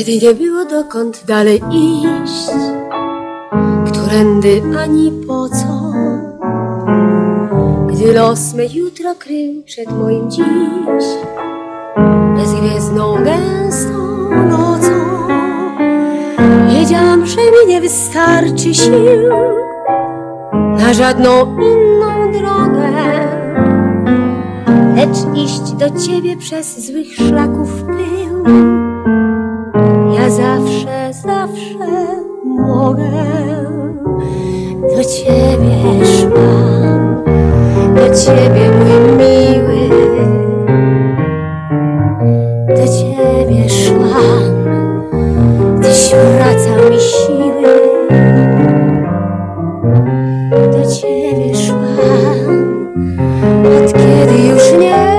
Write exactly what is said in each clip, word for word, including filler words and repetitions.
Wtedy nie było dokąd dalej iść, którędy ani po co. Gdy los me jutro krył przed moim dziś bezgwiezdną, gęstą nocą, wiedziałam, że mi nie wystarczy sił na żadną inną drogę, lecz iść do ciebie przez złych szlaków pył ja zawsze, zawsze mogę. Do ciebie szłam, do ciebie mój miły, do ciebie szłam, gdyś wracał mi siły. Do ciebie szłam, od kiedy już nie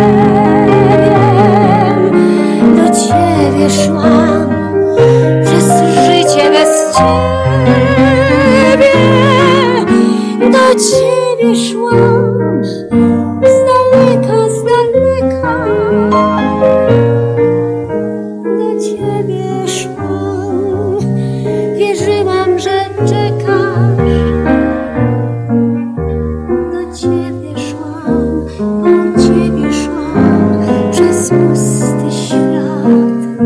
wiem. Do ciebie szłam, przez życie bez ciebie. Do ciebie szłam, z daleka, z daleka. Do ciebie szłam, wierzyłam, że czekasz. Do ciebie szłam, do ciebie szłam, przez pusty świat.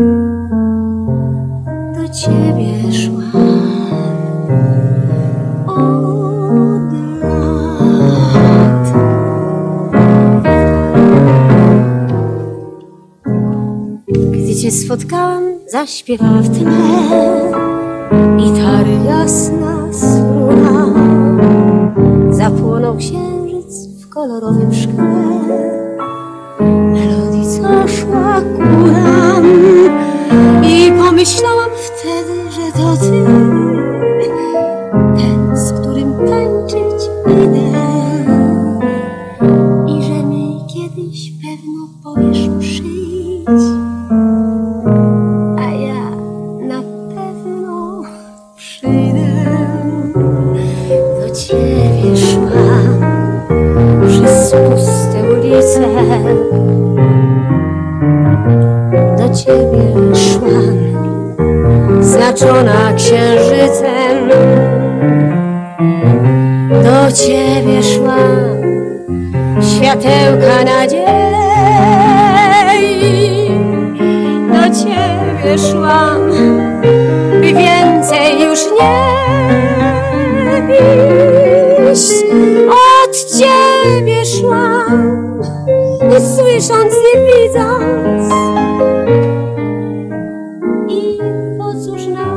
Do ciebie szłam od lat. Gdy cię spotkałam, zaśpiewała w tle gitary jasna struna. Zapłonął księżyc w kolorowym szkle melodii, co szła ku nam. I pomyślałam wtedy, że to ty, ten, z którym tańczyć idę, i że mi kiedyś pewno powiesz przyjdź, a ja na pewno przyjdę. Do ciebie szłam przez puste ulice, do ciebie szłam, znaczona księżycem. Do ciebie szłam, światełka nadziei. Do ciebie szłam, by więcej już nie iść. Od ciebie szłam, nie słysząc, nie widząc. I po cóż nam